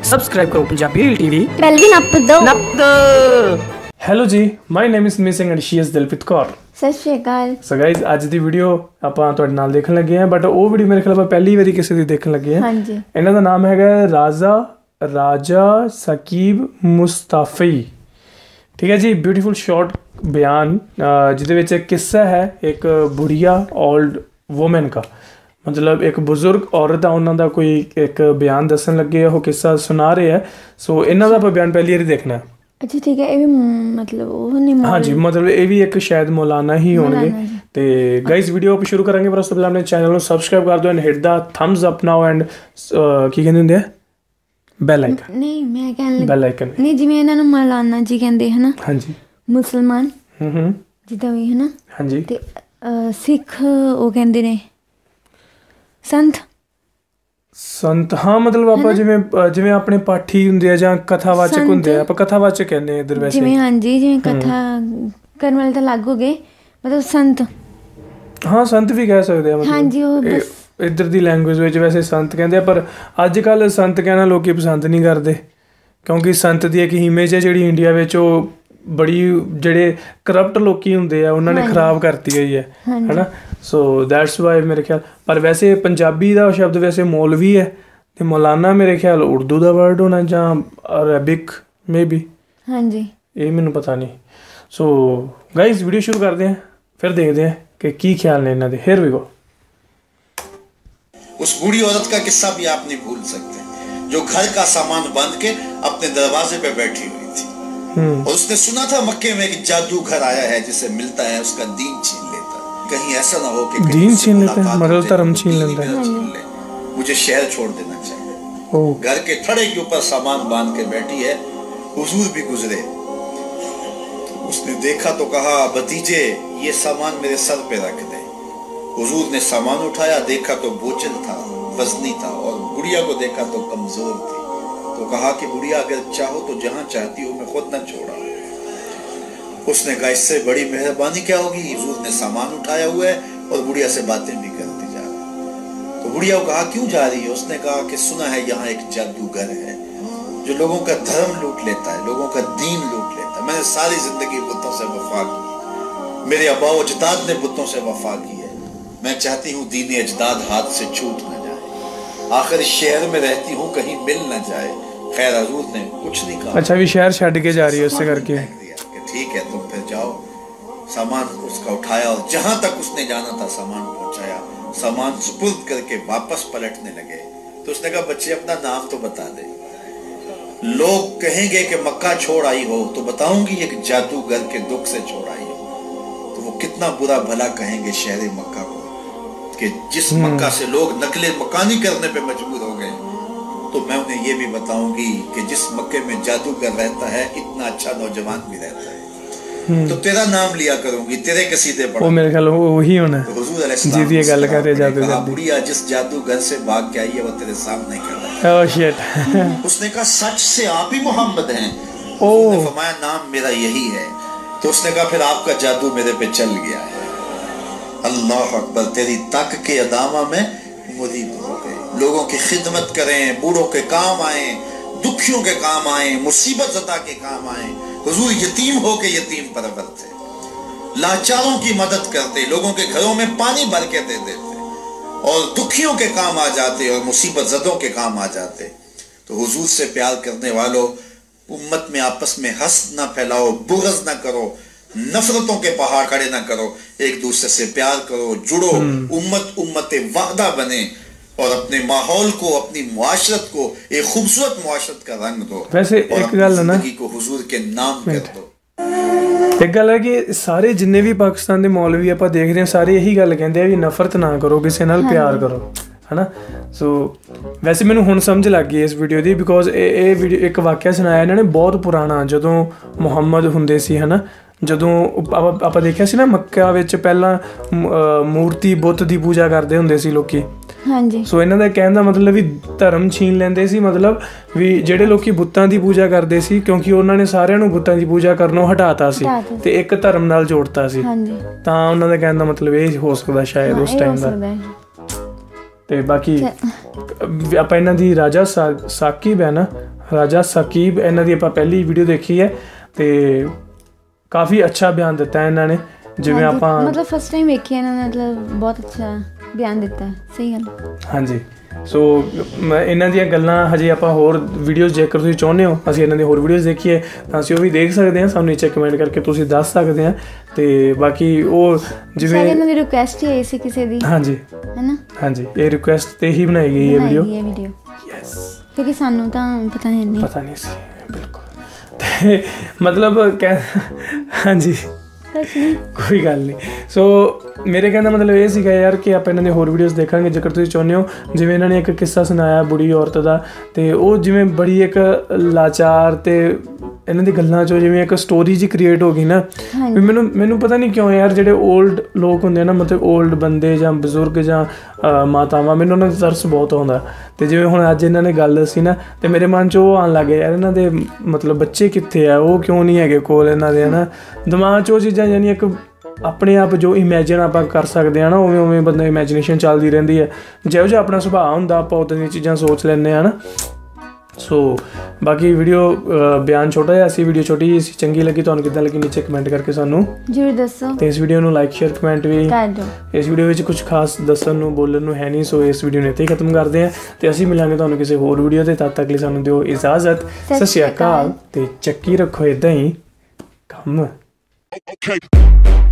Subscribe करो Punjabi reel TV, बैल भी नप दो। ਹੈਲੋ ਜੀ, my name is missing and she is Dilpreet Kaur. ਸਤਿ ਸ਼੍ਰੀ ਅਕਾਲ। ਸੋ ਗਾਇਜ਼, ਅੱਜ ਦੀ ਵੀਡੀਓ ਆਪਾਂ ਤੁਹਾਡੇ ਨਾਲ ਦੇਖਣ ਲੱਗੇ ਹਾਂ, ਬਟ ਉਹ ਵੀਡੀਓ ਮੇਰੇ ਖਿਆਲ ਆਪਾਂ ਪਹਿਲੀ ਵਾਰੀ ਕਿਸੇ ਦੀ ਦੇਖਣ ਲੱਗੇ ਹਾਂ। ਹਾਂਜੀ। ਇਹਨਾਂ ਦਾ ਨਾਮ ਹੈਗਾ ਰਾਜਾ ਸਾਕਿਬ ਮੁਸਤਾਫੀ। ਠੀਕ ਹੈ ਜੀ, ਬਿਊਟੀਫੁਲ ਸ਼ਾਰਟ ਬਿਆਨ ਜਿਹਦੇ ਵਿੱਚ ਇੱਕ ਕਿੱਸਾ ਹੈ ਇੱਕ ਬੁढ़िया ओल्ड वूमेन का, मतलब एक बुजुर्ग औरत ਆ ਉਹਨਾਂ ਦਾ ਕੋਈ ਇੱਕ ਬਿਆਨ ਦੱਸਣ ਲੱਗੇ, ਉਹ ਕਿੱਸਾ ਸੁਣਾ ਰਹੇ ਹੈ। ਸੋ ਇਹਨਾਂ ਦਾ ਆਪਾਂ ਬਿਆਨ ਪਹਿਲੀ ਵਾਰੀ ਦੇਖਣਾ ਹੈ। ਅੱਛਾ ਠੀਕ ਹੈ, ਇਹ ਵੀ ਮਤਲਬ ਉਹ ਨਹੀਂ ਹਾਂਜੀ, ਮਤਲਬ ਇਹ ਵੀ ਇੱਕ ਸ਼ਾਇਦ ਮੌਲਾਨਾ ਹੀ ਹੋਣਗੇ। ਤੇ ਗਾਇਜ਼, ਵੀਡੀਓ ਆਪਾਂ ਸ਼ੁਰੂ ਕਰਾਂਗੇ, ਪਰ ਉਸ ਤੋਂ ਪਹਿਲਾਂ ਆਪਣੇ ਚੈਨਲ ਨੂੰ ਸਬਸਕ੍ਰਾਈਬ ਕਰ ਦਿਓ ਐਂਡ ਹਿੱਟ ਦਾ ਥੰਬਸ ਅਪ ਨਾਓ ਐਂਡ ਕੀ ਕਹਿੰਦੇ ਹੁੰਦੇ ਆ, ਬੈਲ ਆਈਕਨ। ਨਹੀਂ, ਮੈਂ ਕਹਿਣ ਲੱਗੀ ਬੈਲ ਆਈਕਨ ਨਹੀਂ, ਜਿਵੇਂ ਇਹਨਾਂ ਨੂੰ ਮੌਲਾਨਾ ਜੀ ਕਹਿੰਦੇ ਹਨਾ। ਹਾਂਜੀ। ਮੁਸਲਮਾਨ ਜਿੱਦਾਂ ਵੀ ਹਨਾ। ਹਾਂਜੀ। ਤੇ ਸਿੱਖ ਉਹ ਕਹਿੰਦੇ ਨੇ ਸੰਤ। ਹਾਂ, ਮਤਲਬ ਆਪਾਂ ਜਿਵੇਂ ਆਪਣੇ ਪਾਠੀ ਹੁੰਦੇ ਆ ਜਾਂ ਕਥਾਵਾਚਕ ਹੁੰਦੇ ਆ, ਆਪਾਂ ਕਥਾਵਾਚਕ ਕਹਿੰਦੇ ਆ ਇੱਧਰ ਵੈਸੇ। ਜਿਵੇਂ ਹਾਂਜੀ, ਜਿਵੇਂ ਕਥਾ ਕਰਨ ਵਾਲੇ ਤਾਂ ਅਲੱਗ ਹੋ ਗਏ, ਮਤਲਬ ਸੰਤ। ਹਾਂ, ਸੰਤ ਵੀ ਕਹਿ ਸਕਦੇ ਆ ਮਤਲਬ। ਹਾਂਜੀ, ਉਹ ਇੱਧਰ ਦੀ ਲੈਂਗੁਏਜ ਵਿੱਚ ਵੈਸੇ ਸੰਤ ਕਹਿੰਦੇ ਆ, ਪਰ ਅੱਜ ਕੱਲ੍ਹ ਸੰਤ ਕਹਿਣਾ ਲੋਕੀ ਪਸੰਦ ਨਹੀਂ ਕਰਦੇ, ਕਿਉਂਕਿ ਸੰਤ ਦੀ ਇੱਕ ਇਮੇਜ ਹੈ ਜਿਹੜੀ ਇੰਡੀਆ ਵਿੱਚ ਉਹ ਬੜੀ ਜਿਹੜੇ ਕਰਪਟ ਲੋਕੀ ਹੁੰਦੇ ਆ ਉਹਨਾਂ ਨੇ ਖਰਾਬ ਕਰਤੀ ਹੋਈ ਹੈ ਹੈ। ਸੋ ਦੈਟਸ ਵਾਈ ਮੇਰੇ ਖਿਆਲ। ਪਰ ਵੈਸੇ ਪੰਜਾਬੀ ਦਾ ਸ਼ਬਦ ਵੈਸੇ ਮੌਲਵੀ ਹੈ ਅਤੇ ਮੌਲਾਨਾ ਮੇਰੇ ਖਿਆਲ ਉਰਦੂ ਦਾ ਵਰਡ ਹੋਣਾ ਜਾਂ ਅਰੈਬਿਕ ਮੇ ਬੀ। ਹਾਂਜੀ, ਇਹ ਮੈਨੂੰ ਪਤਾ ਨਹੀਂ। ਸੋ ਗਾਇਜ਼, ਵੀਡੀਓ ਸ਼ੁਰੂ ਕਰਦੇ ਹਾਂ, ਫਿਰ ਦੇਖਦੇ ਹਾਂ ਕਿ ਕੀ ਖਿਆਲ ਨੇ ਇਹਨਾਂ ਦੇ। Here we go. उस बूढ़ी औरत का किस्सा भी आप नहीं भूल सकते, जो घर का सामान बांध के अपने दरवाजे पे बैठी हुई थी और उसने सुना था मक्के में एक जादूगर आया है जिसे मिलता है उसका दीन छीन लेता है। कहीं ऐसा ना हो कि दीन छीन लेता है, मतलब धर्म छीन लेता है। मुझे शहर छोड़ देना चाहिए। घर के थड़े के ऊपर सामान बांध के बैठी है। हुजूर भी गुजरे, उसने देखा तो कहा, भतीजे ये सामान मेरे सर पे रख दे। हुजूर ने सामान उठाया, देखा तो बोझल था, वजनी था, और बुढ़िया को देखा तो कमजोर थी। तो कहा कि बुढ़िया, अगर चाहो तो जहां चाहती हो मैं खुद न छोड़ा। उसने कहा, इससे बड़ी मेहरबानी क्या होगी। हुजूर ने सामान उठाया हुआ है और बुढ़िया से बातें भी करती जा रही। तो बुढ़िया को कहा, क्यों जा रही है। उसने कहा कि सुना है यहाँ एक जादूगर है जो लोगों का धर्म लूट लेता है, लोगों का दीन लूट लेता है। मैंने सारी जिंदगी बुतों से वफा की, मेरे अब्बा अजदाद ने बुतों से वफा की है। मैं चाहती हूँ दीन अजदाद हाथ से छूट न जाए। आखिर शहर में रहती हूँ, कहीं मिल न जाए। खैर हुजूर ने कुछ नहीं कहा। अच्छा, भी शहर छड़ के जा रही है उससे करके। ठीक है, तुम फिर जाओ। सामान उसका उठाया और जहां तक उसने जाना था सामान पहुंचाया। सामान सुपुर्द करके वापस पलटने लगे तो उसने कहा, बच्चे अपना नाम तो बता दे। लोग कहेंगे कि मक्का छोड़ आई हो तो बताऊंगी एक जादूगर के दुख से छोड़ आई हो। तो वो कितना बुरा भला कहेंगे शहर मक्का को कि जिस मक्का से लोग नकले मकानी करने पे मजबूर हो गए। तो मैं उन्हें ये भी बताऊंगी कि जिस मक्के में जादूगर रहता है इतना अच्छा नौजवान भी रहता है। तो तेरा नाम लिया करूंगी, तेरे कसीदे पढ़। वो मेरे ख्याल वही होना है। तो हुजूर अलैहिस्सलाम जी, ये गल कर रहे जादूगर। बुढ़िया जिस जादूगर से भाग के आई है वो तेरे सामने खड़ा है। Oh shit. उसने कहा, सच से आप ही मोहम्मद हैं। उसने फरमाया, नाम मेरा यही है। तो उसने कहा, फिर आपका जादू मेरे पे चल गया है। अल्लाह अकबर, तेरी तक के अदामा में मुरीद हो गए। लोगों की खिदमत करें, बूढ़ों के काम आए, दुखियों के काम आए, मुसीबत ज़दा के काम आए। हुजूर यतीम हो के यतीम परवर थे, लाचारों की मदद करते, लोगों के घरों में पानी भर के दे देते और दुखियों के काम आ जाते और मुसीबत ज़दों के काम आ जाते। तो हुजूर से प्यार करने वालों, उम्मत में आपस में हस्द ना फैलाओ, बुग़्ज़ ना करो, नफरतों के पहाड़ खड़े ना करो, एक दूसरे से प्यार करो, जुड़ो, उम्मत वाहदा बने और अपने माहौल को, अपनी मुआशरत को एक खूबसूरत मुआशरत का रंग दो। वैसे एक गल है ना, को हुजूर के नाम कर दो। एक गल है कि सारे जिन्ने भी पाकिस्तान के मौलवी आप देख रहे हैं सारे यही गल कहते हैं भी नफरत ना करो, किसी नाल प्यार करो, है ना। सो वैसे मैंने हुण समझ लग गई इस वीडियो की, बिकॉज ये वीडियो एक वाਕਿਆ सुनाया इन्होंने बहुत पुराना, ਜਦੋਂ ਮੁਹੰਮਦ ਹੁੰਦੇ ਸੀ, है ना। ਜਦੋਂ ਆਪਾਂ ਦੇਖਿਆ ਸੀ ਨਾ ਮੱਕਾ ਵਿੱਚ ਪਹਿਲਾਂ ਮੂਰਤੀ ਬੁੱਤ ਦੀ ਪੂਜਾ ਕਰਦੇ ਹੁੰਦੇ ਸੀ ਲੋਕੀ। ਹਾਂਜੀ। ਸੋ ਇਹਨਾਂ ਦਾ ਕਹਿਣ ਦਾ ਮਤਲਬ ਵੀ ਧਰਮ ਛੀਨ ਲੈਂਦੇ ਸੀ, ਮਤਲਬ ਵੀ ਜਿਹੜੇ ਲੋਕੀ ਬੁੱਤਾਂ ਦੀ ਪੂਜਾ ਕਰਦੇ ਸੀ, ਕਿਉਂਕਿ ਉਹਨਾਂ ਨੇ ਸਾਰਿਆਂ ਨੂੰ ਬੁੱਤਾਂ ਦੀ ਪੂਜਾ ਕਰਨੋਂ ਹਟਾਤਾ ਸੀ ਤੇ ਇੱਕ ਧਰਮ ਨਾਲ ਜੋੜਤਾ ਸੀ, ਤਾਂ ਉਹਨਾਂ ਦਾ ਕਹਿਣ ਦਾ ਮਤਲਬ ਇਹ ਹੋ ਸਕਦਾ ਸ਼ਾਇਦ ਉਸ ਟਾਈਮ ਦਾ। ਤੇ ਬਾਕੀ ਆਪਾਂ ਇਹਨਾਂ ਦੀ ਰਾਜਾ ਸਾਕਿਬ ਹੈ ਨਾ, ਰਾਜਾ ਸਾਕਿਬ, ਇਹਨਾਂ ਦੀ ਆਪਾਂ ਪਹਿਲੀ ਵੀਡੀਓ ਦੇਖੀ ਹੈ ਤੇ ਕਾਫੀ ਅੱਛਾ ਬਿਆਨ ਦਿੱਤਾ ਇਹਨਾਂ ਨੇ। ਜਿਵੇਂ ਆਪਾਂ ਮਤਲਬ ਫਸਟ ਟਾਈਮ ਵੇਖਿਆ ਇਹਨਾਂ ਨੇ, ਮਤਲਬ ਬਹੁਤ ਅੱਛਾ ਬਿਆਨ ਦਿੱਤਾ, ਸਹੀ ਗੱਲ। ਹਾਂਜੀ, ਸੋ ਇਹਨਾਂ ਦੀਆਂ ਗੱਲਾਂ ਹਜੇ ਆਪਾਂ ਹੋਰ ਵੀਡੀਓਜ਼ ਜੇਕਰ ਤੁਸੀਂ ਚਾਹੁੰਦੇ ਹੋ ਅਸੀਂ ਇਹਨਾਂ ਦੀ ਹੋਰ ਵੀਡੀਓਜ਼ ਦੇਖੀਏ ਤਾਂ ਅਸੀਂ ਉਹ ਵੀ ਦੇਖ ਸਕਦੇ ਹਾਂ, ਸਾਨੂੰ ਨੀਚੇ ਕਮੈਂਟ ਕਰਕੇ ਤੁਸੀਂ ਦੱਸ ਸਕਦੇ ਆ। ਤੇ ਬਾਕੀ ਉਹ ਜਿਵੇਂ ਇਹਨਾਂ ਦੀ ਰਿਕੁਐਸਟ ਹੀ ਸੀ ਕਿਸੇ ਦੀ, ਹਾਂਜੀ ਹੈ ਨਾ, ਹਾਂਜੀ ਇਹ ਰਿਕੁਐਸਟ ਤੇ ਹੀ ਬਣਾਈ ਗਈ ਹੈ ਵੀਡੀਓ। ਯੈਸ, ਕਿਉਂਕਿ ਸਾਨੂੰ ਤਾਂ ਪਤਾ ਨਹੀਂ ਸੀ ਬਿਲਕੁਲ। ਤੇ ਮਤਲਬ ਹਾਂਜੀ ਕੋਈ ਗੱਲ ਨਹੀਂ। ਸੋ ਮੇਰੇ ਕਹਿਣ ਦਾ ਮਤਲਬ ਇਹ ਸੀਗਾ ਯਾਰ ਕਿ ਆਪਾਂ ਇਹਨਾਂ ਦੀ ਹੋਰ ਵੀਡੀਓਜ਼ ਦੇਖਾਂਗੇ ਜੇਕਰ ਤੁਸੀਂ ਚਾਹੁੰਦੇ ਹੋ। ਜਿਵੇਂ ਇਹਨਾਂ ਨੇ ਇੱਕ ਕਿੱਸਾ ਸੁਣਾਇਆ ਬੁੜੀ ਔਰਤ ਦਾ, ਤੇ ਉਹ ਜਿਵੇਂ ਬੜੀ ਇੱਕ ਲਾਚਾਰ ਤੇ ਇਹਨਾਂ ਦੀ ਗੱਲਾਂ 'ਚੋਂ ਜਿਵੇਂ ਇੱਕ ਸਟੋਰੀ ਜਿਹੀ ਕ੍ਰੀਏਟ ਹੋ ਗਈ ਨਾ, ਵੀ ਮੈਨੂੰ ਪਤਾ ਨਹੀਂ ਕਿਉਂ ਯਾਰ ਜਿਹੜੇ ਓਲਡ ਲੋਕ ਹੁੰਦੇ ਨਾ, ਮਤਲਬ ਓਲਡ ਬੰਦੇ ਜਾਂ ਬਜ਼ੁਰਗ ਜਾਂ ਮਾਤਾਵਾਂ, ਮੈਨੂੰ ਉਹਨਾਂ ਦਾ ਤਰਸ ਬਹੁਤ ਆਉਂਦਾ। ਤੇ ਜਿਵੇਂ ਹੁਣ ਅੱਜ ਇਹਨਾਂ ਨੇ ਗੱਲ ਦੱਸੀ ਨਾ, ਤੇ ਮੇਰੇ ਮਨ 'ਚ ਉਹ ਆਉਣ ਲੱਗ ਗਿਆ ਯਾਰ ਇਹਨਾਂ ਦੇ ਮਤਲਬ ਬੱਚੇ ਕਿੱਥੇ ਆ, ਉਹ ਕਿਉਂ ਨਹੀਂ ਹੈਗੇ ਕੋਲ ਇਹਨਾਂ ਦੇ, ਹੈ ਨਾ। ਦਿਮਾਗ 'ਚ ਉਹ ਚੀਜ਼ਾਂ ਯਾਨੀ ਇੱਕ ਆਪਣੇ ਆਪ ਜੋ ਇਮੈਜਿਨ ਆਪਾਂ ਕਰ ਸਕਦੇ ਹਾਂ ਨਾ, ਉਵੇਂ ਬੰਦਾ ਇਮੈਜੀਨੇਸ਼ਨ ਚੱਲਦੀ ਰਹਿੰਦੀ ਹੈ। ਜਿਹੋ ਜਿਹਾ ਆਪਣਾ ਸੁਭਾਅ ਹੁੰਦਾ ਆਪਾਂ ਉੱਦਾਂ ਦੀਆਂ ਚੀਜ਼ਾਂ ਸੋਚ ਲੈਂਦੇ ਹਾਂ ਨਾ। ਸੋ ਬਾਕੀ ਵੀਡੀਓ ਬਿਆਨ ਛੋਟਾ ਜਿਹਾ ਸੀ, ਵੀਡੀਓ ਛੋਟੀ ਜਿਹੀ ਸੀ, ਚੰਗੀ ਲੱਗੀ ਤੁਹਾਨੂੰ ਕਿੱਦਾਂ ਲੱਗੀ ਨੀਚੇ ਕਮੈਂਟ ਕਰਕੇ ਸਾਨੂੰ ਜ਼ਰੂਰ ਦੱਸੋ। ਤੇ ਇਸ ਵੀਡੀਓ ਨੂੰ ਲਾਈਕ ਸ਼ੇਅਰ ਕਮੈਂਟ ਵੀ ਕਰ ਦਿਓ। ਇਸ ਵੀਡੀਓ ਵਿੱਚ ਕੁਝ ਖਾਸ ਦੱਸਣ ਨੂੰ ਬੋਲਣ ਨੂੰ ਹੈ ਨਹੀਂ, ਸੋ ਇਸ ਵੀਡੀਓ ਨੂੰ ਇੱਥੇ ਹੀ ਖਤਮ ਕਰਦੇ ਹਾਂ ਤੇ ਅਸੀਂ ਮਿਲਾਂਗੇ ਤੁਹਾਨੂੰ ਕਿਸੇ ਹੋਰ ਵੀਡੀਓ ਤੇ। ਤਦ ਤੱਕ ਲਈ ਸਾਨੂੰ ਦਿਓ ਇਜਾਜ਼ਤ। ਸਤਿ ਸ਼੍ਰੀ ਅਕਾਲ ਤੇ ਚੱਕੀ ਰੱਖੋ ਇੱਦਾਂ ਹੀ ਕੰਮ।